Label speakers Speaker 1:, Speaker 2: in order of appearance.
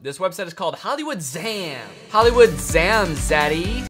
Speaker 1: This website is called Hollywood Zam. Hollywood Zam, zaddy.